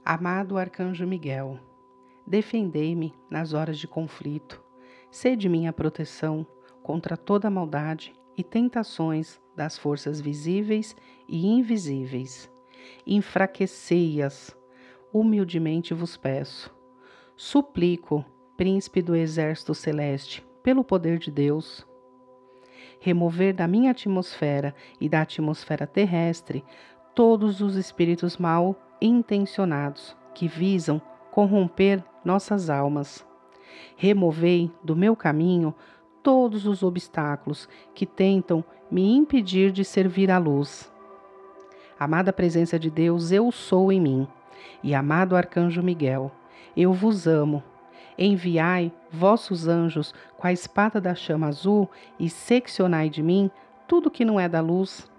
Amado Arcanjo Miguel, defendei-me nas horas de conflito, sede minha proteção contra toda maldade e tentações das forças visíveis e invisíveis. Enfraquecei-as, humildemente vos peço. Suplico, príncipe do exército celeste, pelo poder de Deus, remover da minha atmosfera e da atmosfera terrestre todos os espíritos mal intencionados que visam corromper nossas almas. Removei do meu caminho todos os obstáculos que tentam me impedir de servir à luz. Amada presença de Deus, eu sou em mim, e amado Arcanjo Miguel, eu vos amo. Enviai vossos anjos com a espada da chama azul e seccionai de mim tudo que não é da luz.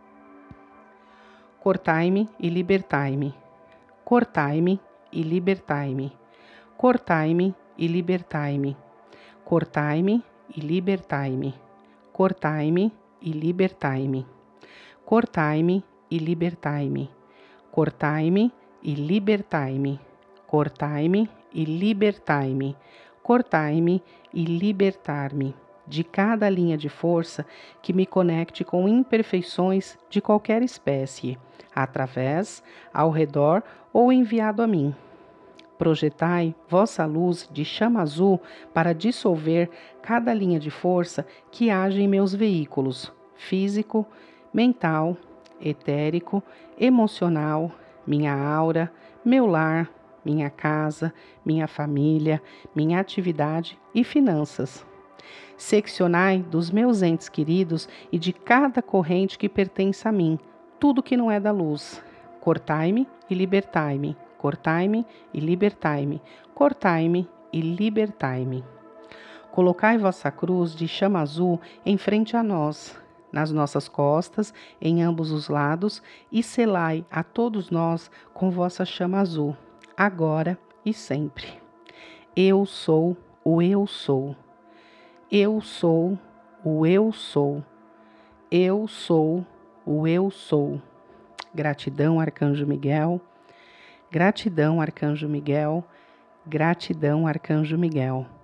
Cortai-me e libertai-me. Cortai-me e libertai-me. Cortai-me e libertai-me. Cortai-me e libertai-me. Cortai-me e libertai-me. Cortai-me e libertai-me. Cortai-me e libertai-me. Cortai-me e libertai-me. Cortai-me e libertar-me de cada linha de força que me conecte com imperfeições de qualquer espécie, através, ao redor ou enviado a mim. Projetai vossa luz de chama azul para dissolver cada linha de força que age em meus veículos, físico, mental, etérico, emocional, minha aura, meu lar, minha casa, minha família, minha atividade e finanças. Seccionai dos meus entes queridos e de cada corrente que pertence a mim, tudo que não é da luz. Cortai-me e libertai-me. Cortai-me e libertai-me. Cortai-me e libertai-me. Colocai vossa cruz de chama azul em frente a nós, nas nossas costas, em ambos os lados, e selai a todos nós com vossa chama azul, agora e sempre. Eu sou o eu sou. Eu sou o eu sou. Eu sou o eu sou. Gratidão, Arcanjo Miguel. Gratidão, Arcanjo Miguel. Gratidão, Arcanjo Miguel.